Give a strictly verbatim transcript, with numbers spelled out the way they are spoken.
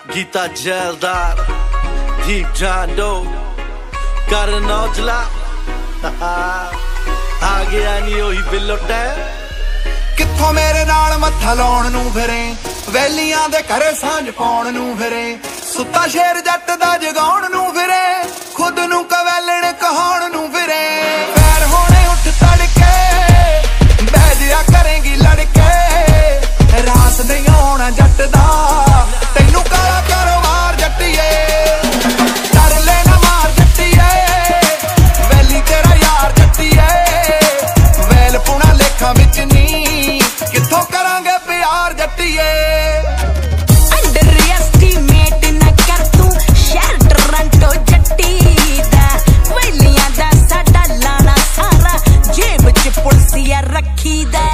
Geeta Zaildar, deep Jando, Karan Aujla, आ गया नहीं ओही बिल्लो टैम। कित्थों मेरे नाल मत्था लाउण नूं फिरे, वैलियां दे घरे सांझ पाउण नूं फिरे, सुत्ता शेर जट दा जगाउण नूं फिरे, खुद नूं कवैलण कहाउण नूं फिरे। पैर होणे उठ तड़के, बह जिया करेंगी लड़के, रास नहीं आउणा जट दा, तैनूं काला कारोबार जट्टिए, डर लेना मार जट्टिए, वैली तेरा यार जट्टिए, वैल पुणा लेखा विच नी, कित्थों करांगे प्यार जट्टिए। रखी दा